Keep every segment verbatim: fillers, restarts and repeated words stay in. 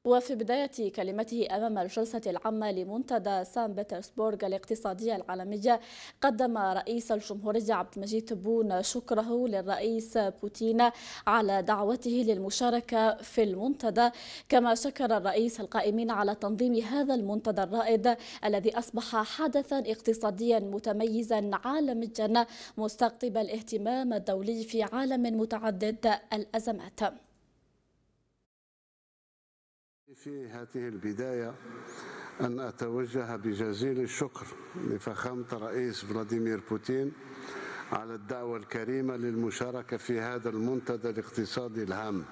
وفي بداية كلمته أمام الجلسة العامة لمنتدى سان بطرسبورغ الاقتصادية العالمية، قدم رئيس الجمهورية عبد المجيد تبون شكره للرئيس بوتين على دعوته للمشاركة في المنتدى، كما شكر الرئيس القائمين على تنظيم هذا المنتدى الرائد الذي أصبح حدثا اقتصاديا متميزا عالميا مستقطب الاهتمام الدولي في عالم متعدد الأزمات. في هذه البداية أن أتوجه بجزيل الشكر لفخامة الرئيس فلاديمير بوتين على الدعوة الكريمة للمشاركة في هذا المنتدى الاقتصادي الهام.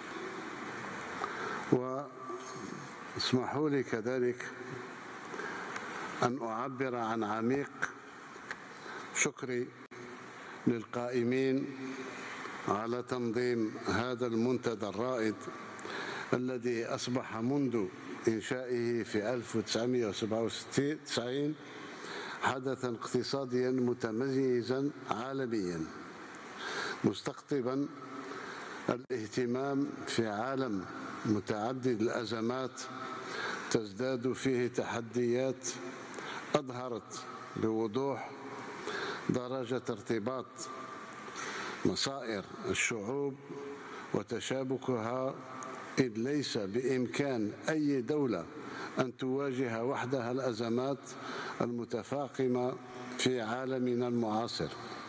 واسمحوا لي كذلك أن أعبر عن عميق شكري للقائمين على تنظيم هذا المنتدى الرائد الذي أصبح منذ إنشائه في ألف وتسعمئة وسبعة وتسعين حدثا اقتصاديا متميزا عالميا مستقطبا الاهتمام في عالم متعدد الأزمات تزداد فيه تحديات أظهرت بوضوح درجة ارتباط مصائر الشعوب وتشابكها، إذ ليس بإمكان أي دولة أن تواجه وحدها الأزمات المتفاقمة في عالمنا المعاصر،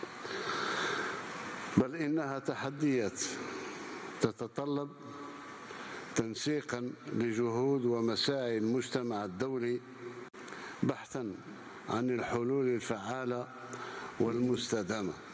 بل إنها تحديات تتطلب تنسيقا لجهود ومساعي المجتمع الدولي بحثا عن الحلول الفعالة والمستدامة.